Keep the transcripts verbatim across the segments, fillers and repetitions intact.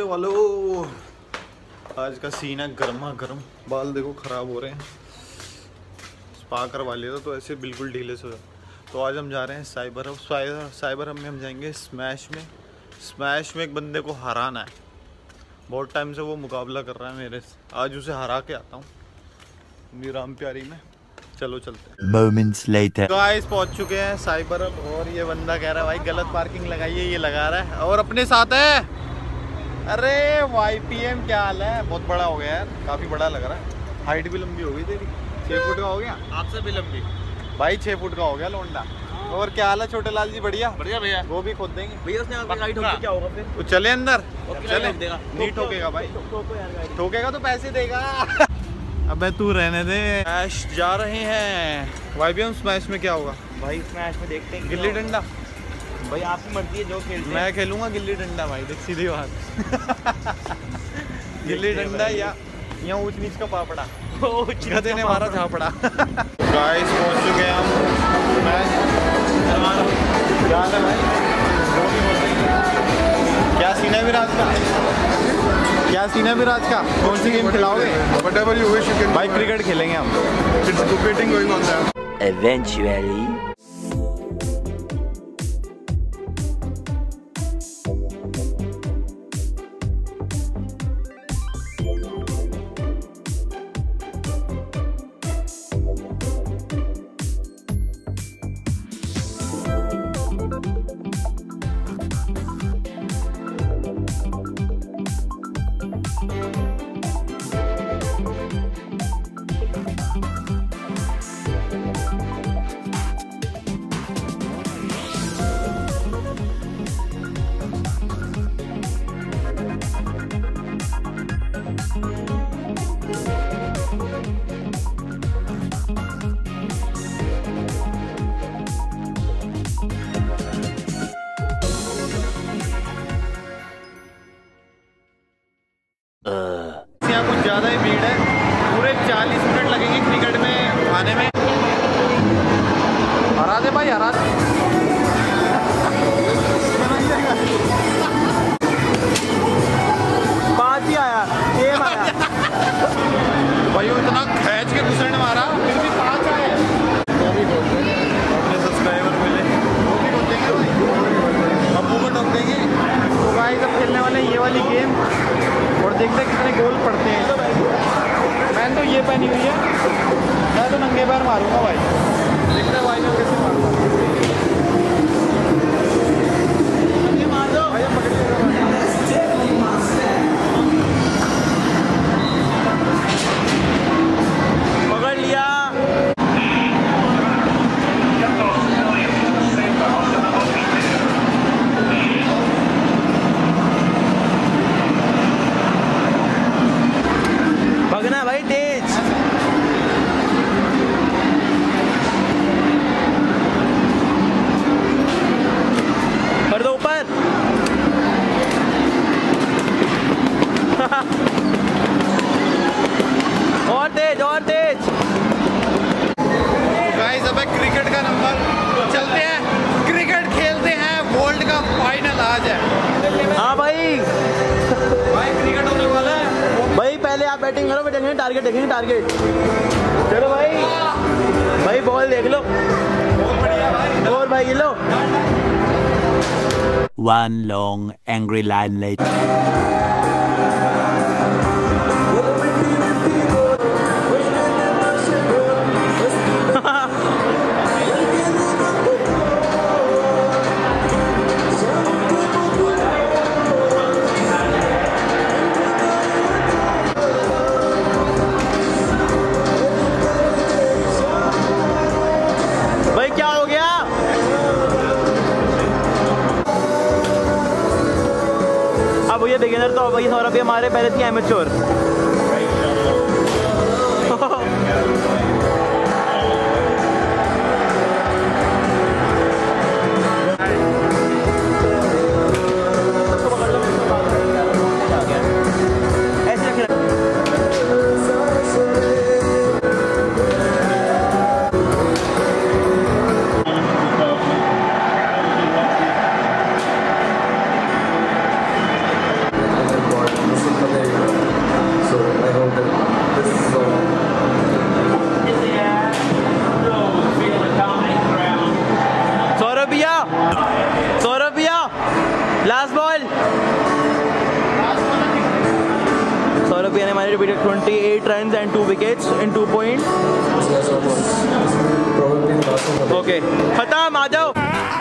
वालों, आज का सीन है गर्मा गर्म। बाल देखो खराब हो रहे हैं, स्पा करवा लिया था तो ऐसे बिल्कुल ढीले से हो। तो आज हम जा रहे हैं साइबर हब। साइबर हब में हम जाएंगे स्मैश में। स्मैश में एक बंदे को हराना है, बहुत टाइम से वो मुकाबला कर रहा है मेरे से। आज उसे हरा के आता हूँ नीराम प्यारी में। चलो चलते हैं। Moments later. गाइस पहुंच चुके हैं साइबर हब और ये बंदा कह रहा है भाई गलत पार्किंग लगाइए, ये लगा रहा है। और अपने साथ है, अरे वाई पी एम, क्या हाल है? बहुत बड़ा हो गया यार, काफी बड़ा लग रहा है। हाइट भी लंबी हो गई तेरी, छह फुट का हो गया। आपसे भी लंबी भाई, छह फुट का हो गया लोंडा। और क्या हाल है छोटे लाल जी? बढ़िया बढ़िया भैया। वो भी खोद देंगे भैया, उसने गाइड होके क्या होगा फिर? तो चले अंदर, चले। नहीं ठोकेगा भाई, ठोकेगा तो पैसे देगा। अबे तू रहने दे। स्मैश जा रहे हैं। वाई बी एम स्मैश में क्या होगा भाई? स्मैश में देखते हैं गिल्ली डंडा। भाई आपकी मर्जी है जो खेलते हैं। मैं खेलूंगा गिल्ली डंडा भाई, देख सीधी बात। गिल्ली डंडा या या ऊंच नीच का पापड़ा। गधे ने मारा झापड़ा। गाइस पहुंच चुके हैं हम स्मैश। क्या है भाई? क्या सीन है विराज का? क्या सीन है विराज का? कौन सी गेम खिलाओगे? Whatever you wish you can. भाई क्रिकेट खेलेंगे हम। It's competing going on there. Eventually. यहाँ कुछ ज़्यादा ही भीड़ है, पूरे चालीस मिनट लगेंगे क्रिकेट में आने में। हरा दे भाई, हरा दे। पाँच ही आया, गेम आया। भाई वो इतना खींच के दूसरे ने मारा, फिर भी पाँच आए। अपने सब्सक्राइबर मिले, वो भी ठोक देंगे भाई, अब्बू को ठोक देंगे। तो भाई सब खेलने वाले ये वाली गेम और देखते हैं कितने गोल पड़ते हैं। मैंने तो ये पहनी हुई है, मैं तो नंगे पैर मारूंगा भाई। देखते हैं भाई मैं कैसे मारूंगा। मार दो भाई, पकड़ लिया। भगना भाई तेज। कर दो ऊपर। और तेज, और तेज। गाइस अब क्रिकेट का नंबर, चलते हैं क्रिकेट खेलते हैं। वर्ल्ड का फाइनल आज है। हाँ भाई, भाई क्रिकेट होने वाला है भाई पहले आप बैटिंग करो, बैटिंग टारगेट देखेंगे, टारगेट। चलो भाई, भाई बॉल देख लो। बहुत बढ़िया भाई। और भाई ये लो। One long angry line later. भाई क्या हो गया? अब ये बिगिनर तो भाई सौरभ भी हमारे पहले थी amateur. United beat twenty-eight runs and two wickets in two point. Okay, खत्म, आ जाओ।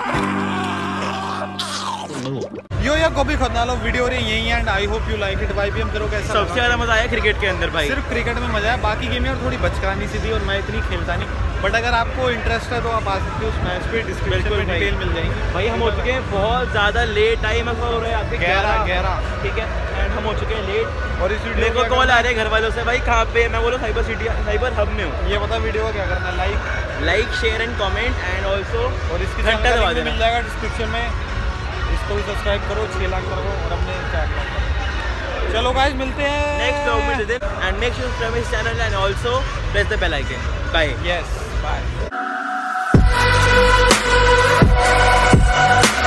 यो या को भी खतना लो, वीडियो रही यही end I hope you like it. भाई भी हम तेरे को कैसा सबसे ज़्यादा मजा आया क्रिकेट के अंदर भाई। सिर्फ क्रिकेट में मजा है, बाकी गेम यार थोड़ी बचकानी सी थी और मैं इतनी खेलता नहीं, बट अगर आपको इंटरेस्ट है तो आप आ सकते हो उस मैच पे, डिस्क्रिप्शन में डिटेल मिल जाएगी। भाई हम हो चुके हैं बहुत ज़्यादा लेट, टाइम ऐसा हो रहा है आपके ग्यारह ग्यारह ठीक है, एंड हम हो चुके हैं लेट। और इस मेरे वीडियो को कॉल आ रहे हैं घर वालों से, भाई कहाँ पे? मैं बोलो साइबर सिटी, साइबर हब में हूँ। ये बता वीडियो को क्या करना है, like like share and comment and also और इसकी घंटा दबा मिल देना। जाएगा डिस्क्रिप्शन में, इसको भी सब्सक्राइब करो, छः लाख करो और अपने चार लाख करो। चलो गाइस मिलते हैं नेक्स्ट व्लॉग में दे and make sure subscribe this channel and also press the bell icon. Bye. Yes bye.